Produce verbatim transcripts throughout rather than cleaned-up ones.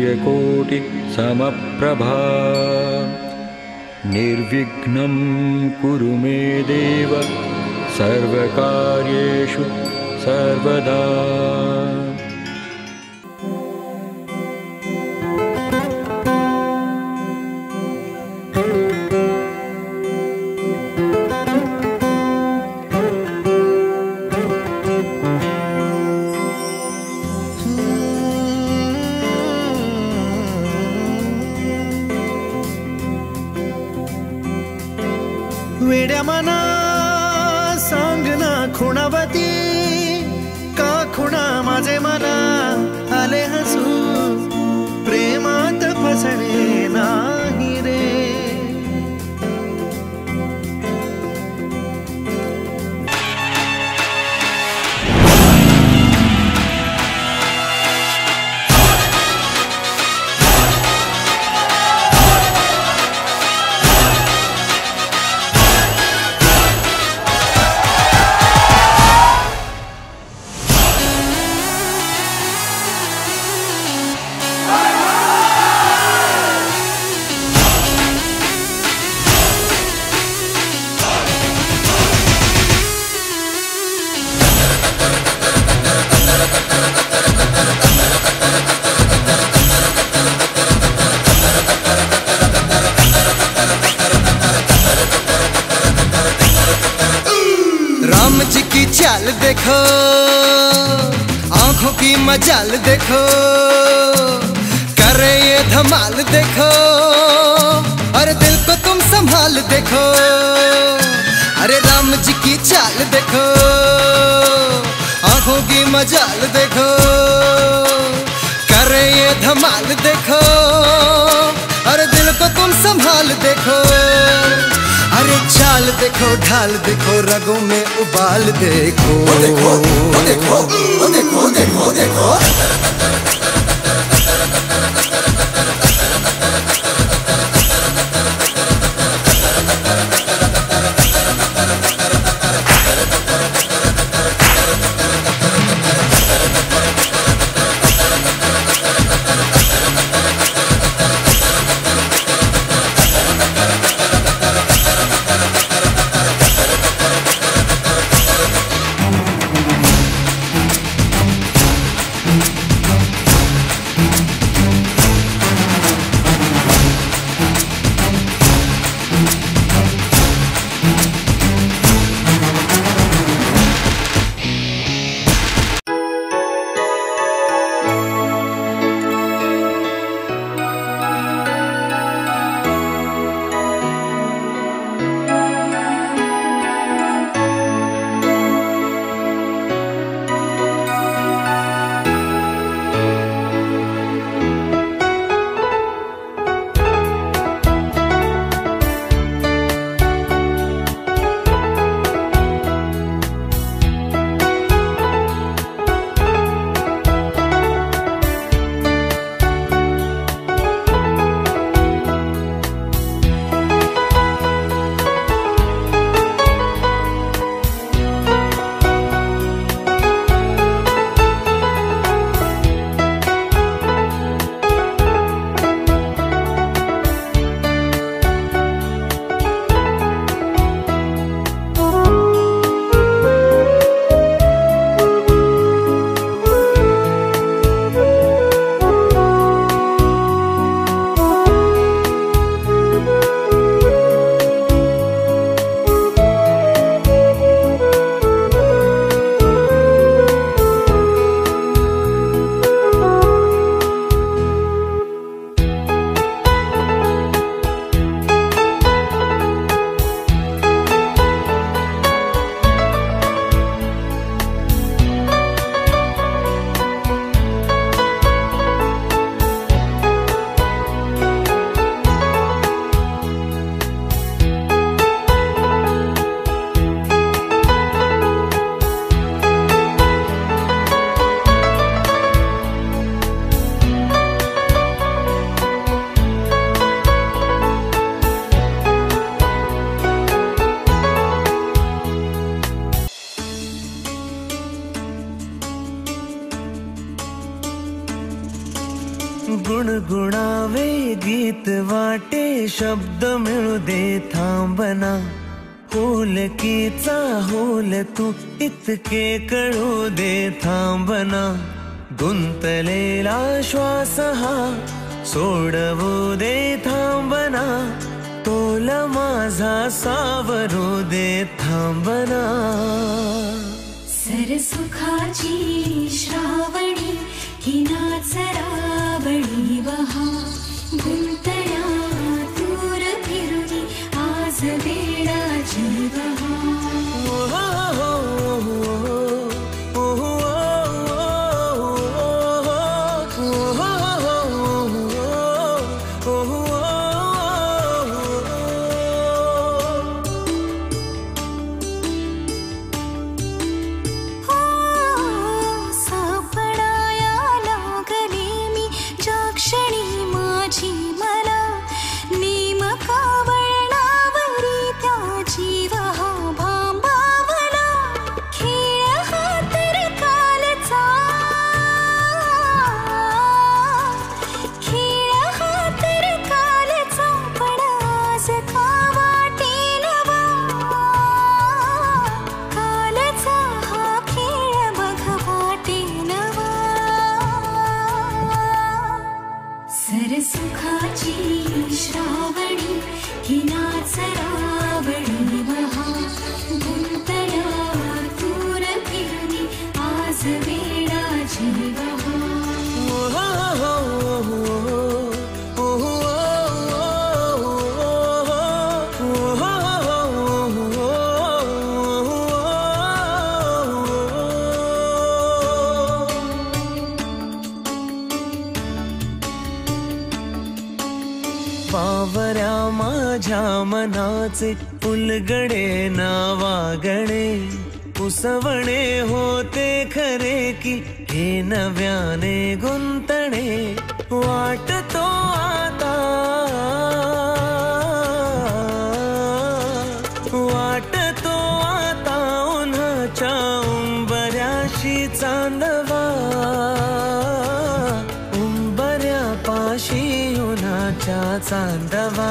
सूर्यकोटि समप्रभा निर्विघ्नं कुरु मे देव सर्वकार्येषु सर्वदा। वेड्या मना सांगना खुणावती का खुणा माझे मना आले हसू प्रेमात फसणे नाही रे। राम जी की चाल देखो, आंखों की मजाल देखो, करे ये धमाल देखो, अरे दिल को तुम संभाल देखो। अरे राम जी की चाल देखो, आंखों की मजाल देखो, करे ये धमाल देखो, अरे दिल को तुम संभाल देखो। अरे चाल देखो ढाल देखो रगों में उबाल देखो, ओ देखो ओ देखो ओ देखो देखो देखो। गुणगुणावे गीत वाटे शब्द मिळू दे थांबना होलकीचा होल तू इतके कळू दे थांबना गुंतलेला श्वास हा सोडवू दे थांबना तोल माझा सावरू दे थांबना सरसुखाची श्रावणी ही नाचरावणी वहा गुंतल्या दूर फिरुनी आज वेळाची वहा सरसुखाची श्रावणी ही नाचरावणी वहा गुंतल्या दूर फिरुनी आज वेळाची वहा पावऱ्या माझ्या मनाचे उलगडे नावागणे उसवणे होते खरे की हे नव्याने गुंतणे वाटतो आता वाटतो आता उन्हाच्या उंबऱ्याशी चांदवा उंबऱ्यापाशी उन्हाच्या चांदवा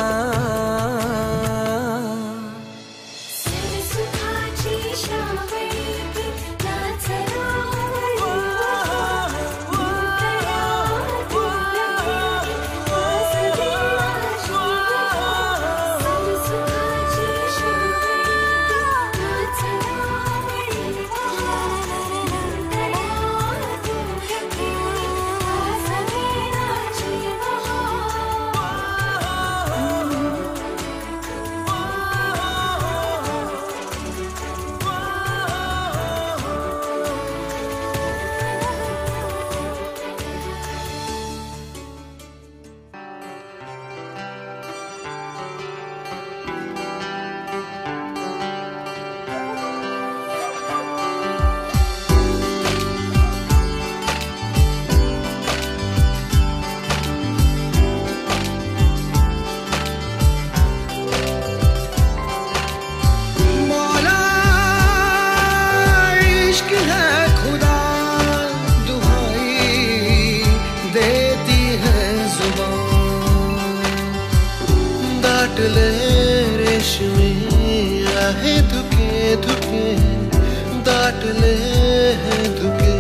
रेशमी आहे धुके धुके दाटले हैं धुके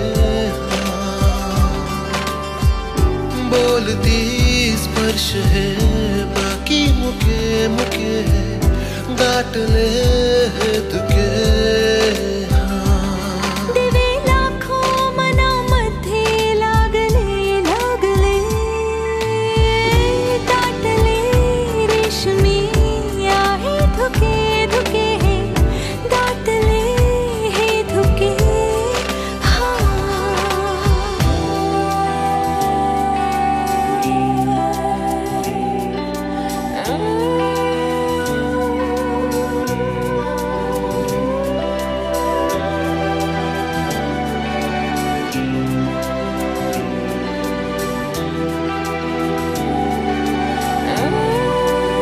बोलती स्पर्श है बाकी मुके मुके दाटले हैं धुके